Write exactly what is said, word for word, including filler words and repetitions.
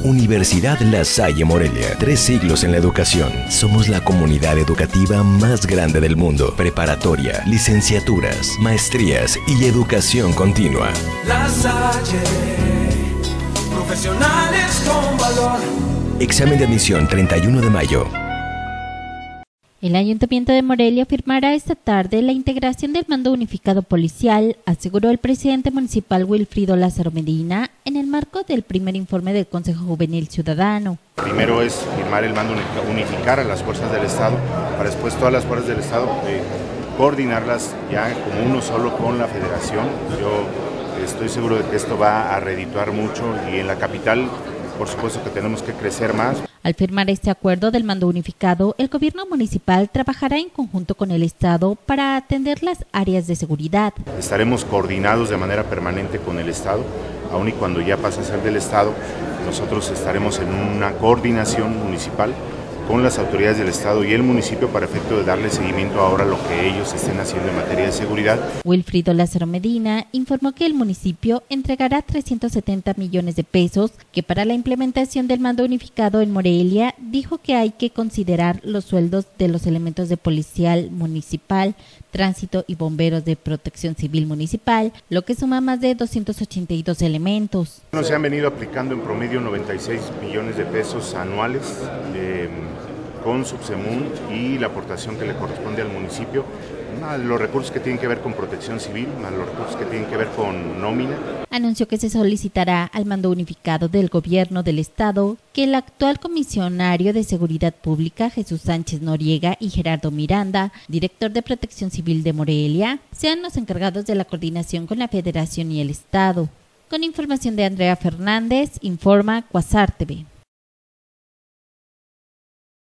Universidad La Salle Morelia. Tres siglos en la educación. Somos la comunidad educativa más grande del mundo. Preparatoria, licenciaturas, maestrías y educación continua. La Salle, profesionales con valor. Examen de admisión treinta y uno de mayo. El Ayuntamiento de Morelia firmará esta tarde la integración del mando unificado policial, aseguró el presidente municipal Wilfrido Lázaro Medina en el marco del primer informe del Consejo Juvenil Ciudadano. Primero es firmar el mando, unificar a las fuerzas del Estado, para después todas las fuerzas del Estado eh, coordinarlas ya como uno solo con la Federación. Yo estoy seguro de que esto va a redituar mucho y en la capital, por supuesto que tenemos que crecer más. Al firmar este acuerdo del mando unificado, el gobierno municipal trabajará en conjunto con el Estado para atender las áreas de seguridad. Estaremos coordinados de manera permanente con el Estado, aun y cuando ya pase a ser del Estado, nosotros estaremos en una coordinación municipal con las autoridades del Estado y el municipio para efecto de darle seguimiento ahora a lo que ellos estén haciendo en materia de seguridad. Wilfrido Lázaro Medina informó que el municipio entregará trescientos setenta millones de pesos, que para la implementación del mando unificado en Morelia dijo que hay que considerar los sueldos de los elementos de policial municipal, tránsito y bomberos de protección civil municipal, lo que suma más de doscientos ochenta y dos elementos. Se han venido aplicando en promedio noventa y seis millones de pesos anuales eh, con Subsemun y la aportación que le corresponde al municipio, más los recursos que tienen que ver con protección civil, más los recursos que tienen que ver con nómina. Anunció que se solicitará al mando unificado del gobierno del estado que el actual comisionario de Seguridad Pública, Jesús Sánchez Noriega, y Gerardo Miranda, director de Protección Civil de Morelia, sean los encargados de la coordinación con la Federación y el Estado. Con información de Andrea Fernández, informa Cuasar T V.